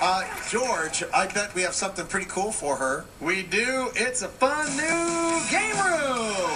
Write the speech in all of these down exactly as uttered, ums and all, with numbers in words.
Uh, George, I bet we have something pretty cool for her. We do. It's a fun new game room.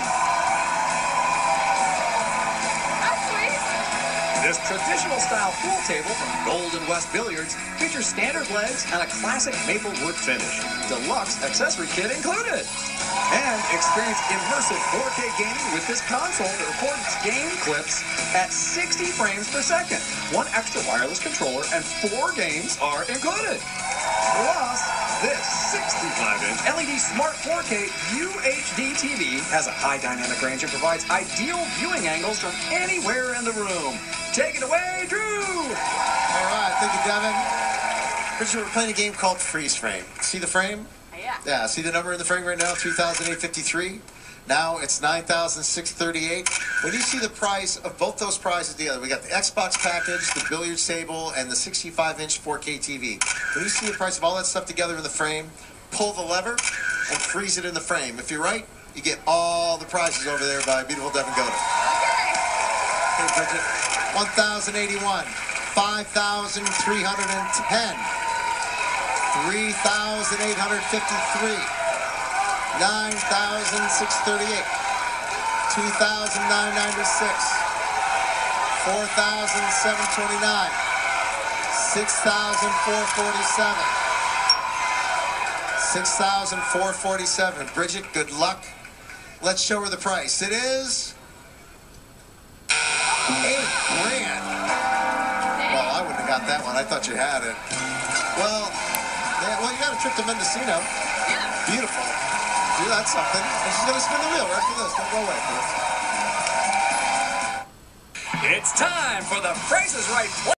This traditional-style pool table from Golden West Billiards features standard legs and a classic maple wood finish. Deluxe accessory kit included. And experience immersive four K gaming with this console that records game clips at sixty frames per second. One extra wireless controller and four games are included. Plus, this sixty-five inch L E D Smart four K U H D T V has a high dynamic range and provides ideal viewing angles from anywhere in the room. Take it away, Drew! All right, thank you, Devin. Bridget, we're playing a game called Freeze Frame. See the frame? Yeah. Yeah, see the number in the frame right now, three thousand eight hundred fifty-three. Now it's nine thousand six hundred thirty-eight. When you see the price of both those prizes together, we got the Xbox package, the billiards table, and the sixty-five inch four K T V. When you see the price of all that stuff together in the frame, pull the lever and freeze it in the frame. If you're right, you get all the prizes over there by beautiful Devin Goda. Okay, Bridget. one thousand eighty-one, five thousand three hundred ten, three thousand eight hundred fifty-three, nine thousand six hundred thirty-eight, two thousand nine hundred ninety-six, four thousand seven hundred twenty-nine, six thousand four hundred forty-seven, six thousand four hundred forty-seven. Bridget, good luck. Let's show her the price. It is eight grand. Well, I wouldn't have got that one. I thought you had it. Well, yeah, well, you got a trip to Mendocino. Beautiful. Do that something. And she's going to spin the wheel right after this. Don't go away, please. It's time for the Price is Right.